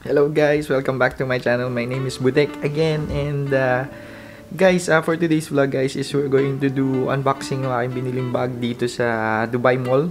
Hello guys, welcome back to my channel. My name is Budek again, and guys, for today's vlog guys is we're going to do unboxing ng aking biniling bag dito sa Dubai Mall,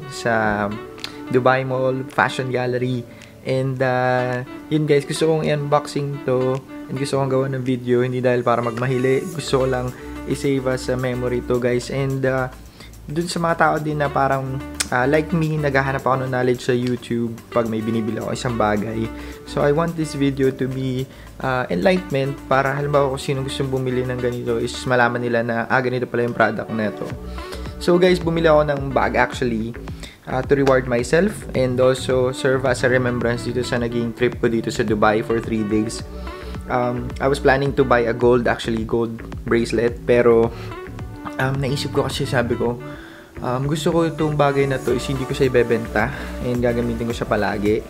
Fashion Gallery. And yun guys, gusto kong i-unboxing to and gusto kong gawa ng video, hindi dahil para magmahili, gusto ko lang i-save as a memory to guys. And dun sa mga tao din na parang like me, naghahanap ako ng knowledge sa YouTube pag may binibili ako isang bagay. So I want this video to be enlightenment para halimbawa kung sino gustong bumili ng ganito is malaman nila na ganito pala yung product na ito. So guys, bumili ako ng bag actually to reward myself and also serve as a remembrance dito sa naging trip ko dito sa Dubai for 3 days. I was planning to buy a gold bracelet, pero naisip ko kasi, sabi ko, gusto ko itong bagay na to is hindi ko siya ibebenta and gagamitin ko siya palagi.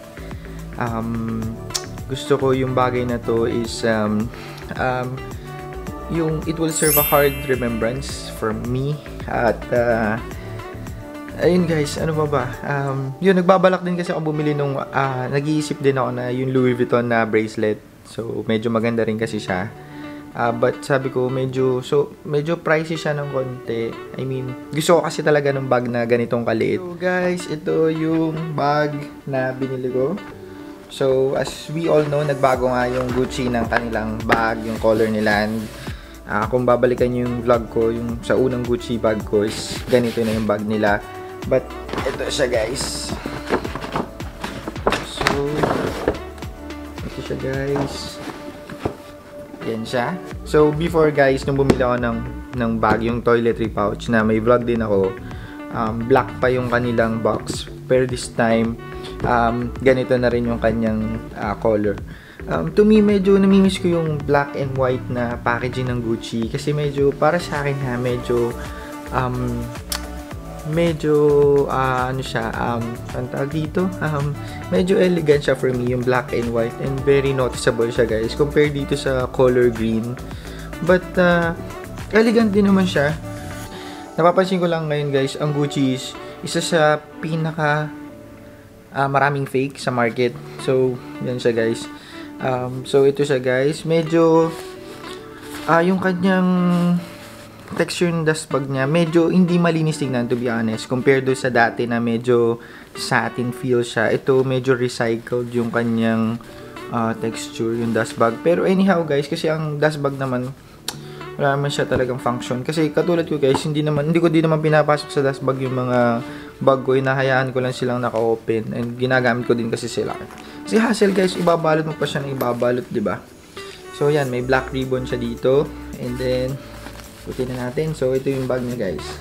Gusto ko yung bagay na to is yung it will serve a hard remembrance for me. At ayun guys, ano ba? Yun, nagbabalak din kasi ako bumili nung nag-iisip din ako na yung Louis Vuitton na bracelet. So medyo maganda rin kasi siya. But sabi ko medyo pricey siya ng konti. I mean, gusto ko kasi talaga ng bag na ganitong kaliit. So guys, ito yung bag na binili ko. So as we all know, nagbago nga yung Gucci ng kanilang bag, yung color nila. Kung babalikan yung vlog ko, yung sa unang Gucci bag ko is ganito na yung bag nila. But ito siya guys. So ito siya guys. Yan siya. So, before guys, nung bumili ako ng bag, yung toiletry pouch na may vlog din ako, black pa yung kanilang box. Pero this time, ganito na rin yung kanyang color. To me, medyo namimiss ko yung black and white na packaging ng Gucci. Kasi medyo, para sa akin ha, medyo ano siya, ang tawag dito, medyo elegant siya for me, yung black and white, and very noticeable siya guys, compared dito sa color green. But elegant din naman siya. Napapansin ko lang ngayon guys, ang Gucci is isa sa pinaka maraming fake sa market. So yan siya guys. So ito siya guys, medyo yung kanyang texture ng dust bag niya, medyo hindi malinis tingnan, to be honest, compared do sa dati na medyo satin feel siya. Ito medyo recycled yung kanyang texture, yung dust bag. Pero anyhow guys, kasi ang dust bag naman, wala naman siya talagang function. Kasi katulad ko guys, hindi ko din naman pinapasok sa dust bag yung mga bag ko, hinahayaan ko lang silang naka-open and ginagamit ko din kasi sila. Kasi hassle guys, ibabalot mo pa siya ng ibabalot, di ba? So yan, may black ribbon siya dito, and then putin na natin. So ito yung bag niya guys.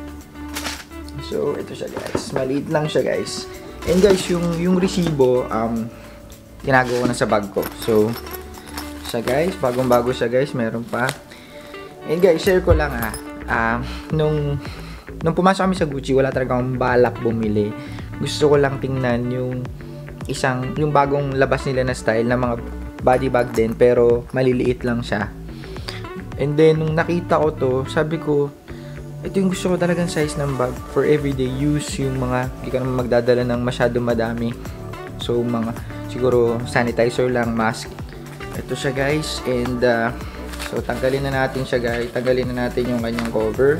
So ito siya guys, maliit lang siya guys. And guys, yung resibo ginagawa ko na sa bag ko. So siya guys, bagong-bago siya guys, meron pa. And guys, share ko lang nung pumasok kami sa Gucci, wala talagang balak bumili. Gusto ko lang tingnan yung bagong labas nila na style na mga body bag din, pero maliliit lang siya. And then, nung nakita ko to, sabi ko, ito yung gusto ko talagang size ng bag for everyday use, yung mga, hindi ka naman magdadala ng masyado madami. So, siguro, sanitizer lang, mask. Ito siya guys, and, so, tanggalin na natin siya guys, tanggalin na natin yung kanyang cover.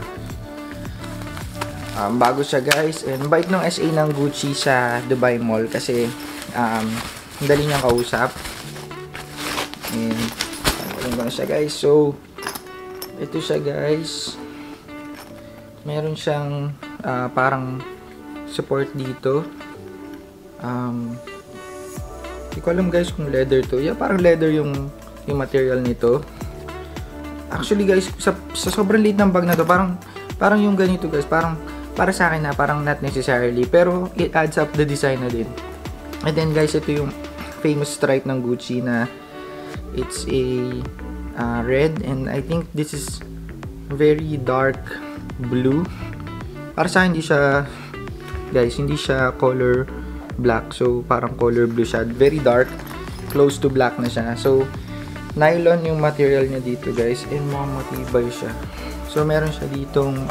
Bago siya guys, and bait ng SA ng Gucci sa Dubai Mall, kasi, dali niyang kausap. And, tanggalin ko na siya guys, so, ito siya guys, meron siyang parang support dito. Hindi ko alam guys kung leather to. Yeah, parang leather yung material nito. Actually guys, sa sobrang liit ng bag na to, parang yung ganito guys, para sa akin na parang not necessarily, pero it adds up the design na din. And then guys, ito yung famous stripe ng Gucci na it's a red, and I think this is very dark blue. Para sa akin, hindi siya color black, so parang color blue siya, very dark, close to black na siya. So nylon yung material niya dito guys, and mukhang matibay siya. So meron siya ditong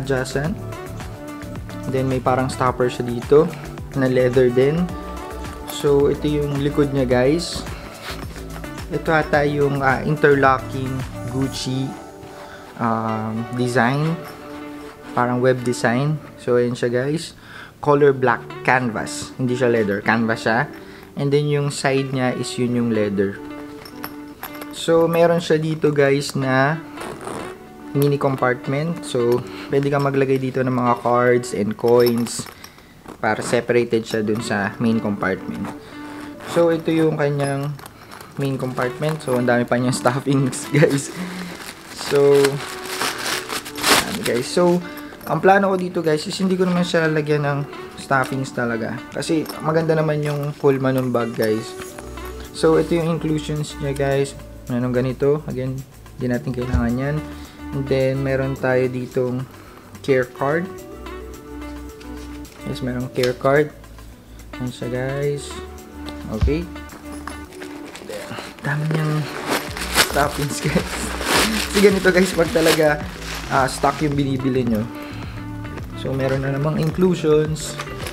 adjacent, then may parang stopper siya dito na leather din. So, ito yung likod niya, guys. Ito ata yung interlocking Gucci design. Parang web design. So, ayan siya, guys. Color black canvas. Hindi siya leather. Canvas siya. And then, yung side niya is yun yung leather. So, meron siya dito, guys, na mini compartment. So, pwede kang maglagay dito ng mga cards and coins para separated siya dun sa main compartment. So, ito yung kanyang main compartment. So, ang dami pa niyang stuffings, guys. So, guys. So, ang plano ko dito, guys, is hindi ko naman siya lalagyan ng stuffings talaga. Kasi, maganda naman yung Pullman ng bag, guys. So, ito yung inclusions niya, guys. Meron ganito. Again, hindi natin kailangan yan. And then, meron tayo ditong care card. Yes, merong care card. Yan siya, guys. Okay. Dami niyang stuffings, guys. Kasi ganito, guys, pag talaga stock yung binibili nyo. So, meron na namang inclusions.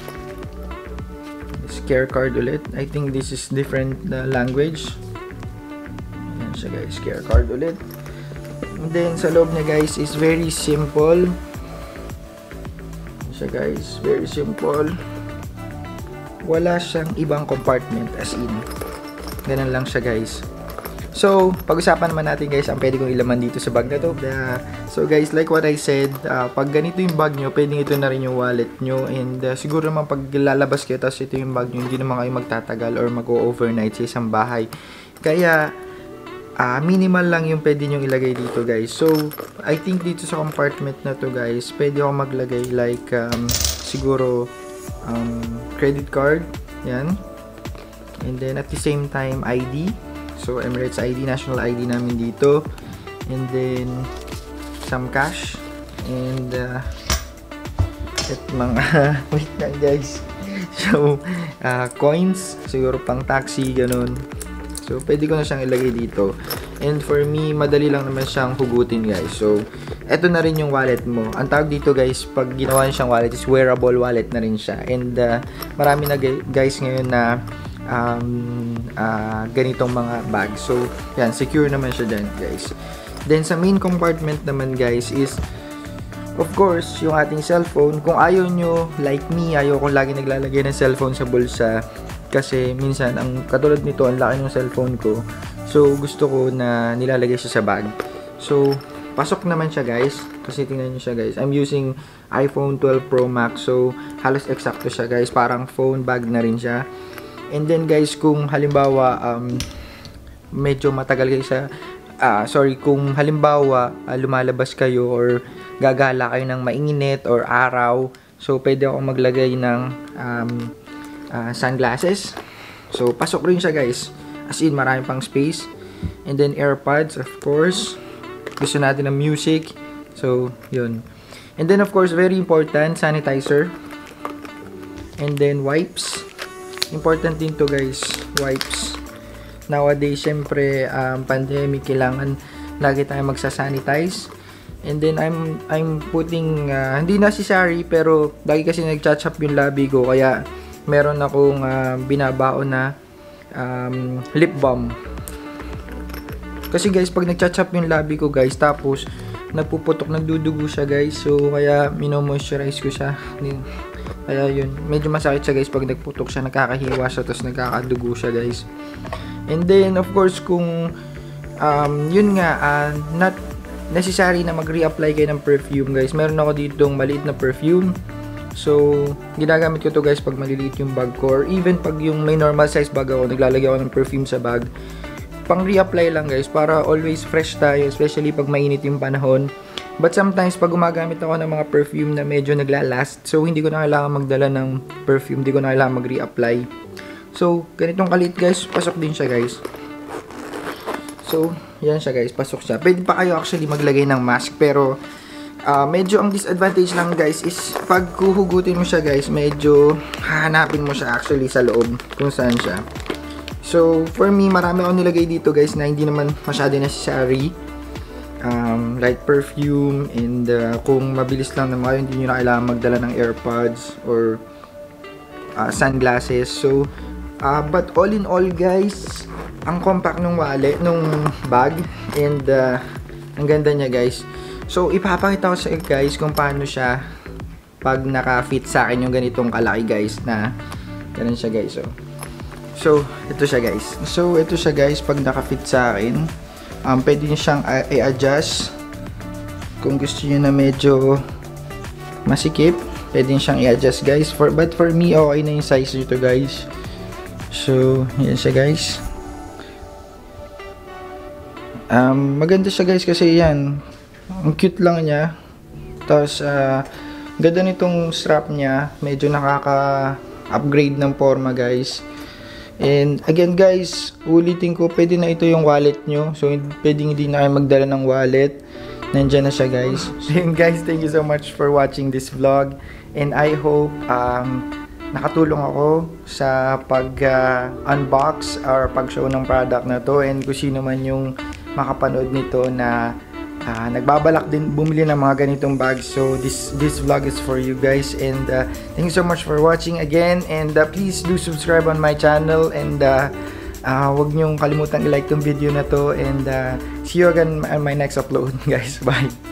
This care card ulit. I think this is different language. Yan siya, guys. Care card ulit. And then, sa loob niya, guys, is very simple. Yan siya, guys. Very simple. Wala siyang ibang compartment, as in. Ganun lang siya, guys. So, pag-usapan naman natin, guys, ang pwede kong ilaman dito sa bag na to. So, guys, like what I said, pag ganito yung bag nyo, pwedeng ito na rin yung wallet nyo. And siguro naman pag lalabas kayo, tapos ito yung bag nyo, hindi naman kayo magtatagal or mag-overnight sa isang bahay. Kaya, minimal lang yung pwede nyo ilagay dito, guys. So, I think dito sa compartment na to, guys, pwede ako maglagay like, siguro, credit card. Yan. And then, at the same time, ID. So, Emirates ID, national ID namin dito. And then, some cash. And, at mga, wait lang, guys. So, coins. Siguro pang taxi, ganun. So, pwede ko na siyang ilagay dito. And for me, madali lang naman siyang hugutin, guys. So, eto na rin yung wallet mo. Ang tawag dito, guys, pag ginawa niyo siyang wallet, is wearable wallet na rin siya. And, marami na, guys, ngayon na ganitong mga bag. So, yan, secure naman siya dyan, guys. Then, sa main compartment naman, guys, is of course, yung ating cellphone. Kung ayaw nyo, like me, ayaw kong lagi naglalagay ng cellphone sa bulsa. Kasi, minsan, ang katulad nito, ang laki ng cellphone ko. So, gusto ko na nilalagay siya sa bag. So, pasok naman siya, guys. Kasi, tingnan nyo siya, guys. I'm using iPhone 12 Pro Max. So, halos eksakto siya, guys. Parang phone bag na rin siya. And then, guys, kung halimbawa, medyo matagal kayo sa, kung halimbawa, lumalabas kayo or gagala kayo ng mainit or araw, so, pwede akong maglagay ng sunglasses. So, pasok rin siya, guys. As in, marami pang space. And then, AirPods, of course. Gusto natin ng music. So, yun. And then, of course, very important, sanitizer. And then, wipes. Important din to, guys, wipes. Nowadays, syempre, pandemic, kailangan lagi tayo magsasanitize. And then, I'm putting, hindi necessary, pero lagi kasi nag-chat-up yung labi ko, kaya meron akong binabaon na lip balm. Kasi, guys, pag nag-chat-up yung labi ko, guys, tapos nagpuputok, nagdudugo siya, guys. So, kaya mino-moisturize ko siya. Kaya yun, medyo masakit siya, guys, pag nagputok siya, nagkakahiwa siya, tapos nagkakadugo siya, guys. And then, of course, kung yun nga, not necessary na mag-reapply kayo ng perfume, guys. Meron ako ditong maliit na perfume. So, ginagamit ko to, guys, pag maliliit yung bag ko. Or even pag yung may normal size bag ako, naglalagay ako ng perfume sa bag. Pang reapply lang, guys, para always fresh tayo, especially pag mainit yung panahon. But sometimes, pag gumagamit ako ng mga perfume na medyo naglalast, so hindi ko na kailangan magdala ng perfume, hindi ko na kailangan mag-reapply. So, ganitong kalit, guys, pasok din siya, guys. So, yan siya, guys, pasok siya. Pwede pa kayo actually maglagay ng mask, pero medyo ang disadvantage lang, guys, is pag huhugutin mo siya, guys, medyo hahanapin mo siya actually sa loob kung saan siya. So, for me, marami akong nilagay dito, guys, na hindi naman masyado necessary. Like perfume, and kung mabilis lang naman kayo, hindi nyo na kailangan magdala ng AirPods or sunglasses. So, But all in all guys, ang compact nung wallet, nung bag, and ang ganda niya guys. So ipapakita ko sa inyo guys kung paano siya pag naka-fit sa akin yung ganitong kalaki guys, na ganun siya guys. So ito siya guys. Pag naka-fit sa akin, pwede niyo siyang i-adjust. Kung gusto niyo na medyo masikip, pwede niyo siyang i-adjust guys. But for me, okay na yung size nito guys. So yan siya guys. Maganda siya guys kasi yan, ang cute lang niya. Tapos ganda nitong strap niya, medyo nakaka-upgrade ng forma guys. And again guys, ulitin ko, pwede na ito yung wallet nyo. So pwedeng hindi na kayo magdala ng wallet. Nandyan na siya guys. And guys, thank you so much for watching this vlog. And I hope nakatulong ako sa pag-unbox or pag-show ng product na to. And kung sino man yung makapanood nito na nagbabalak din bumili ng mga ganitong bags, so this vlog is for you guys. And thank you so much for watching again, and please do subscribe on my channel, and wag niyong kalimutan i-like tong video na to, and see you again on my next upload guys. Bye.